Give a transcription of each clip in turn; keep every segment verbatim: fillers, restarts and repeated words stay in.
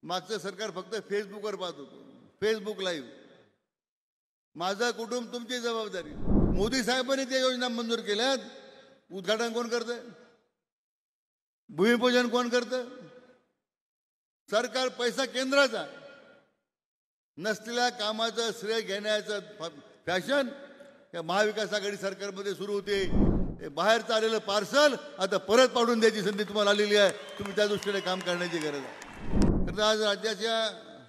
मागचं सरकार फक्त फेसबुकवर पाहत होतं, फेसबुक लाईव्ह. माझं कुटुंब तुमची जबाबदारी. मोदी साहेबांनी त्या योजना मंजूर केल्यात. उद्घाटन कोण करतं? भूमिपूजन कोण करतं? सरकार पैसा केंद्राचा. नसलेल्या कामाचं श्रेय घेण्याचं फॅशन या महाविकास आघाडी सरकारमध्ये सुरू होते. हे बाहेरचं आलेलं पार्सल आता परत पाडून द्यायची संधी तुम्हाला आलेली आहे. तुम्ही त्या दृष्टीने काम करण्याची गरज आहे. तर आज राज्याच्या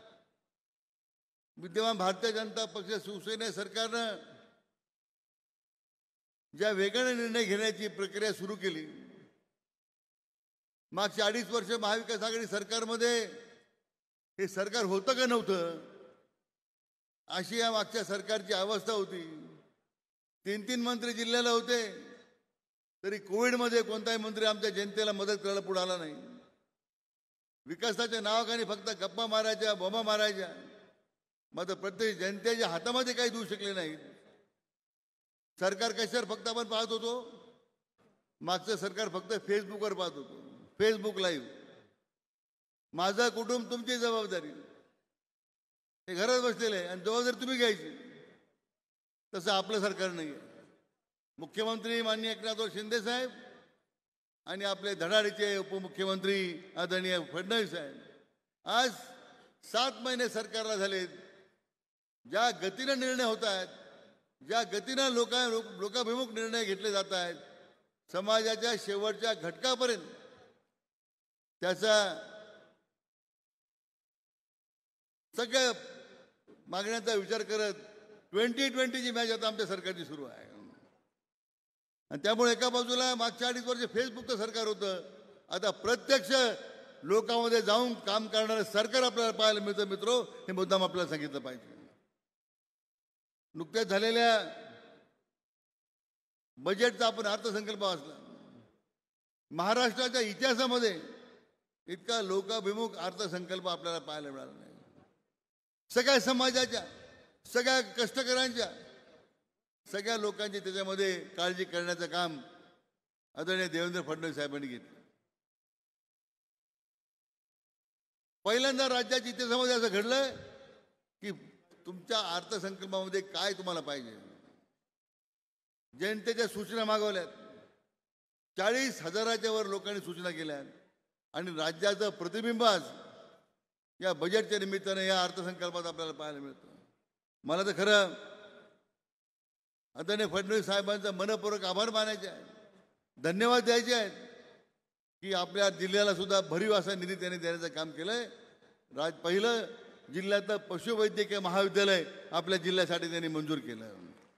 विद्यमान भारतीय जनता पक्ष शिवसेना सरकारनं ज्या वेगाने निर्णय घेण्याची प्रक्रिया सुरू केली, मागच्या अडीच वर्ष महाविकास आघाडी सरकारमध्ये हे सरकार होतं का नव्हतं अशी या मागच्या सरकारची अवस्था होती. तीन तीन मंत्री जिल्ह्याला होते तरी कोविडमध्ये कोणताही मंत्री आमच्या जनतेला मदत करायला पुढे आला नाही. विकासाच्या नावाखाली फक्त गप्पा मारायच्या, बोंबा मारायच्या, मात्र प्रत्येक जनतेच्या हातामध्ये काही देऊ शकले नाहीत. सरकार कशावर फक्त आपण पाहत होतो? मागचं सरकार फक्त फेसबुकवर पाहत होतो, फेसबुक लाईव्ह. माझं कुटुंब तुमची जबाबदारी. हे घरात बसलेलं आहे आणि जबाबदारी तुम्ही घ्यायची. तसं आपलं सरकार नाही आहे. मुख्यमंत्री माननीय एकनाथ शिंदे साहेब आणि आपले धडाडीचे उपमुख्यमंत्री आदरणीय फडणवीस साहेब आज सात महिने सरकारला झालेत. ज्या गतीनं निर्णय होत आहेत, ज्या गतीनं लोका लोकाभिमुख निर्णय घेतले जात आहेत, समाजाच्या शेवटच्या घटकापर्यंत त्याचा सगळ्या मागण्यांचा विचार करत ट्वेंटी ट्वेंटीची मॅच आता आमच्या सरकारची सुरू आहे. आणि त्यामुळे एका बाजूला मागच्या अडीच वर्ष फेसबुकचं सरकार होतं, आता प्रत्यक्ष लोकांमध्ये जाऊन काम करणारं सरकार आपल्याला पाहायला मिळतं. मित्रो, हे मुद्दाम आपल्याला सांगितलं पाहिजे. नुकत्याच झालेल्या बजेटचा आपण अर्थसंकल्प वाचला. महाराष्ट्राच्या इतिहासामध्ये इतका लोकाभिमुख अर्थसंकल्प आपल्याला पाहायला मिळाला नाही. सगळ्या समाजाच्या, सगळ्या कष्टकऱ्यांच्या, सगळ्या लोकांची त्याच्यामध्ये काळजी करण्याचं काम आदरणीय देवेंद्र फडणवीस साहेबांनी घेतलं. पहिल्यांदा राज्याच्या इतिहासामध्ये असं घडलं की तुमच्या अर्थसंकल्पामध्ये काय तुम्हाला पाहिजे. जनतेच्या सूचना मागवल्यात. चाळीस हजाराच्या वर लोकांनी सूचना केल्या आणि राज्याचं प्रतिबिंब आज या बजेटच्या निमित्तानं या अर्थसंकल्पात आपल्याला पाहायला मिळतं. मला तर खरं आदरणीय फडणवीस साहेबांचा मनपूर्वक आभार मानायचे आहे, धन्यवाद द्यायचे आहेत की आपल्या जिल्ह्याला सुद्धा भरीव असा निधी त्यांनी देण्याचं काम केलंय. राज पहिलं जिल्ह्यातलं पशुवैद्यकीय महाविद्यालय आपल्या जिल्ह्यासाठी त्यांनी मंजूर केलं.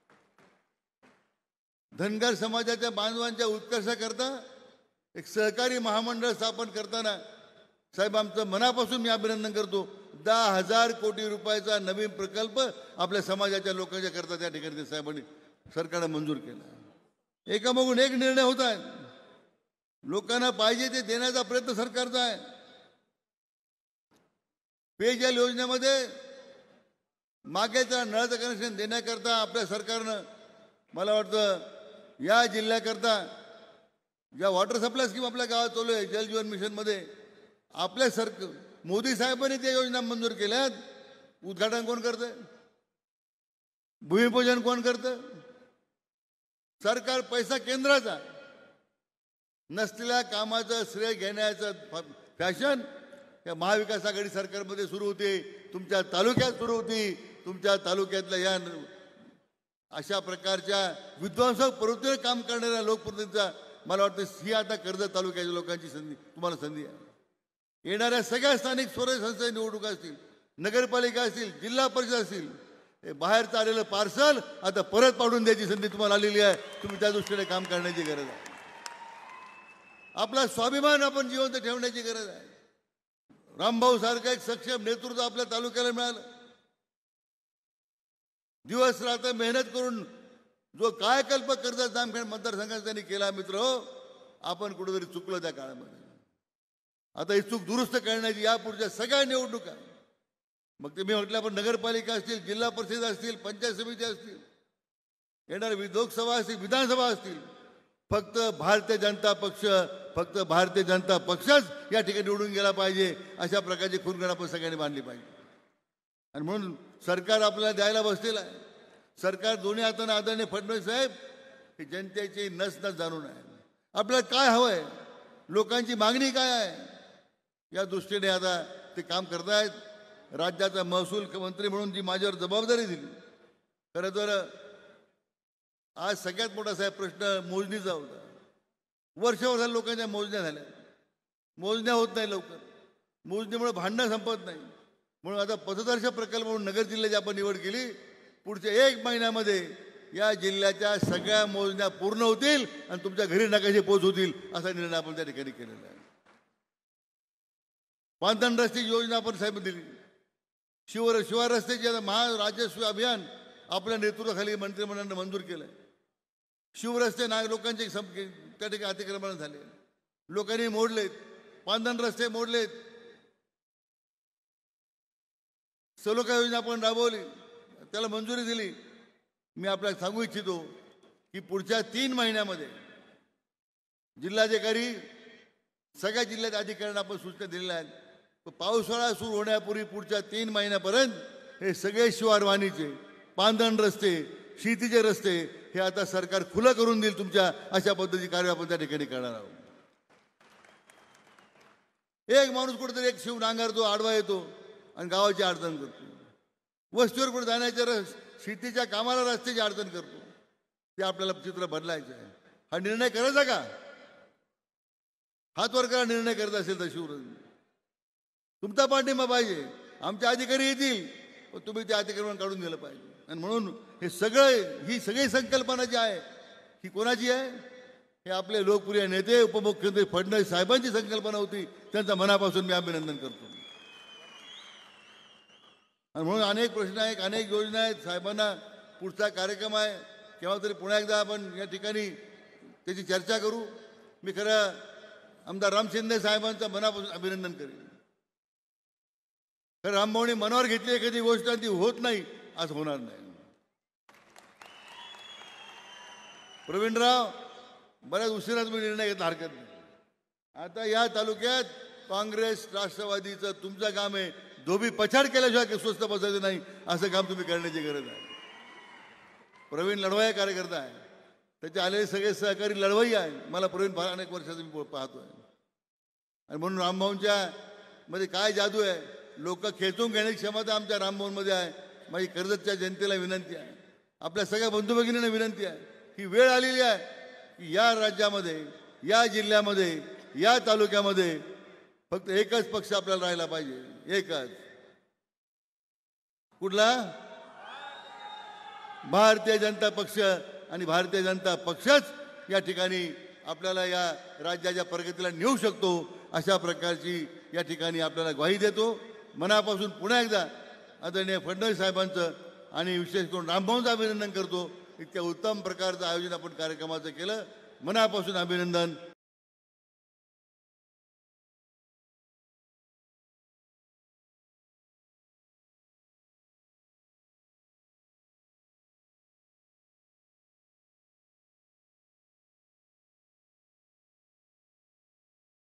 धनगर समाजाच्या बांधवांच्या उत्कर्षाकरता एक सहकारी महामंडळ स्थापन करताना साहेब आमचं मनापासून मी अभिनंदन करतो. दहा हजार कोटी रुपयाचा नवीन प्रकल्प आपल्या समाजाच्या लोकांच्या करता त्या ठिकाणी साहेबांनी सरकारनं मंजूर केला. एकामागून एक निर्णय होत आहेत. लोकांना पाहिजे ते देण्याचा प्रयत्न सरकारचा आहे. पेयजल योजनेमध्ये मागेच्या नळाचं कनेक्शन देण्याकरता आपल्या सरकारनं मला वाटतं या जिल्ह्याकरता ज्या वॉटर सप्लाय स्कीम आपल्या गावात चालू आहे जल जीवन मिशनमध्ये आपल्या सरकार मोदी साहेबांनी त्या योजना मंजूर केल्यात. उद्घाटन कोण करतं? भूमिपूजन कोण करतं? सरकार पैसा केंद्राचा. नसलेल्या कामाचं श्रेय घेण्याचं फॅशन या महाविकास आघाडी सरकारमध्ये सुरू होते. तुमच्या तालुक्यात सुरू होती. तुमच्या तालुक्यातल्या या अशा प्रकारच्या विध्वंसक प्रवृत्तीवर काम करणाऱ्या लोकप्रतिनिधींचा मला वाटतं ही आता कर्जत तालुक्याच्या लोकांची संधी तुम्हाला संधी आहे. येणाऱ्या सगळ्या स्थानिक स्वराज्य संस्था निवडणुका असतील, नगरपालिका असतील, जिल्हा परिषद असतील, हे बाहेरचं आलेलं पार्सल आता परत पाडून द्यायची संधी तुम्हाला आलेली आहे. तुम्ही त्या दृष्टीने काम करण्याची गरज आहे. आपला स्वाभिमान आपण जिवंत ठेवण्याची गरज आहे. रामभाऊ सारखं एक सक्षम नेतृत्व आपल्या तालुक्याला मिळालं. दिवस रात्र मेहनत करून जो कायकल्प कर्जत जामखेड मतदारसंघात त्यांनी केला मित्र हो, आपण कुठेतरी चुकलो त्या काळामध्ये. आता ही चूक दुरुस्त करण्याची यापुढच्या सगळ्या निवडणुका, मग ते मी म्हटलं आपण नगरपालिका असतील, जिल्हा परिषद असतील, पंचायत समिती असतील, येणाऱ्या लोकसभा असतील, विधानसभा असतील, फक्त भारतीय जनता पक्ष फक्त भारतीय जनता पक्षच या ठिकाणी निवडून गेला पाहिजे, अशा प्रकारची खुणखण आपण सगळ्यांनी बांधली पाहिजे. आणि म्हणून सरकार आपल्याला द्यायला बसलेलं आहे. सरकार दोन्ही हाताने आदरणीय फडणवीस साहेब हे जनतेची नस नस जाणून आहे. आपल्याला काय हवं आहे, लोकांची मागणी काय आहे, या दृष्टीने आता ते काम करतायत. राज्याचा महसूल मंत्री म्हणून जी माझ्यावर जबाबदारी दिली, खरं तर आज सगळ्यात मोठा साहेब प्रश्न मोजणीचा होता. वर्षभर झालं लोकांच्या मोजण्या झाल्या, मोजण्या होत नाही लवकर, मोजणीमुळे भांडणं संपत नाही. म्हणून आता पथदर्श प्रकल्प म्हणून नगर जिल्ह्याची आपण निवड केली. पुढच्या एक महिन्यामध्ये या जिल्ह्याच्या सगळ्या मोजण्या पूर्ण होतील आणि तुमच्या घरी नकाशे पोच होतील, असा निर्णय आपण त्या ठिकाणी केलेला आहे. पांधन रस्त्याची योजना आपण साहेब दिली. शिवर शिवार रस्त्याची आता महाराजस्व अभियान आपल्या नेतृत्वाखाली मंत्रिमंडळाने मंजूर केलं आहे. शिवरस्ते ना लोकांचे त्या ठिकाणी अतिक्रमण झाले, लोकांनी मोडलेत, पांधन रस्ते मोडलेत. सलोखा योजना आपण राबवली, त्याला मंजुरी दिली. मी आपल्याला सांगू इच्छितो की पुढच्या तीन महिन्यामध्ये जिल्हाधिकारी सगळ्या जिल्ह्यात अधिकाऱ्यांना आपण सूचना दिलेल्या आहेत. पावसाळा सुरू होण्यापूर्वी पुढच्या तीन महिन्यापर्यंत हे सगळे शिवारवाणीचे पांधन रस्ते, शेतीचे रस्ते हे आता सरकार खुलं करून देईल तुमच्या, अशा पद्धतीची कार्य आपण त्या ठिकाणी करणार आहोत. एक माणूस कुठेतरी एक शिव नांगरतो, आडवा येतो आणि गावाची अडचण करतो. वस्तीवर कुठे जाण्याच्या रस शेतीच्या कामाला रस्त्याची अडचण करतो. ते आपल्याला चित्र बदलायचं आहे. हा निर्णय करायचा का? हात वर करा निर्णय करत असेल तर. शिवराज तुमचा पाठिंबा पाहिजे. आमचे अधिकारी येतील पण तुम्ही ते अतिक्रमण काढून दिलं पाहिजे. आणि म्हणून हे सगळं ही सगळी संकल्पना जी आहे ही कोणाची आहे? हे आपले लोकप्रिय नेते उपमुख्यमंत्री फडणवीस साहेबांची संकल्पना होती. त्यांचं मनापासून मी अभिनंदन करतो. आणि म्हणून अनेक प्रश्न आहेत, अनेक योजना आहेत. साहेबांना पुढचा कार्यक्रम आहे, केव्हा तरी पुन्हा एकदा आपण या ठिकाणी त्याची चर्चा करू. मी खरं आमदार राम शिंदे साहेबांचं मनापासून अभिनंदन करेन. खरं रामभाऊनी मनावर घेतली एखादी गोष्ट ती होत नाही आज होणार नाही. प्रवीणराव बऱ्याच उशिरा तुम्ही निर्णय घेतला, हरकत नाही. आता या तालुक्यात काँग्रेस राष्ट्रवादीचं तुमचं काम आहे. धोबी पछाड केल्याशिवाय स्वस्त बसायचं नाही, असं काम तुम्ही करण्याची गरज आहे. प्रवीण लढवाई कार्यकर्ता आहे, त्याचे आलेले सगळे सहकारी लढवाई आहे. मला प्रवीण फार अनेक वर्षाचं मी पाहतोय. आणि म्हणून रामभाऊंच्या मध्ये काय जादू आहे, लोक खेचून घेण्याची क्षमता आमच्या रामभाऊंमध्ये आहे. माझी कर्जतच्या जनतेला विनंती आहे, आपल्या सगळ्या बंधू भगिनींना विनंती आहे की वेळ आलेली आहे की या राज्यामध्ये, या जिल्ह्यामध्ये, या तालुक्यामध्ये फक्त एकच पक्ष आपल्याला राहिला पाहिजे. एकच. कुठला? भारतीय जनता पक्ष. आणि भारतीय जनता पक्षच या ठिकाणी आपल्याला या राज्याच्या प्रगतीला नेऊ शकतो, अशा प्रकारची या ठिकाणी आपल्याला ग्वाही देतो. मनापासून पुन्हा एकदा आदरणीय फडणवीस साहेबांचं आणि विशेष करून रामभाऊंचं अभिनंदन करतो. इतक्या उत्तम प्रकारचं आयोजन आपण कार्यक्रमाचं केलं. मनापासून अभिनंदन.